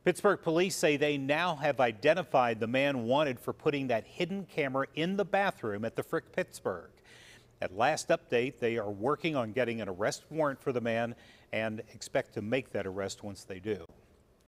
Pittsburgh Police say they now have identified the man wanted for putting that hidden camera in the bathroom at the Frick Pittsburgh. At last update, they are working on getting an arrest warrant for the man and expect to make that arrest once they do.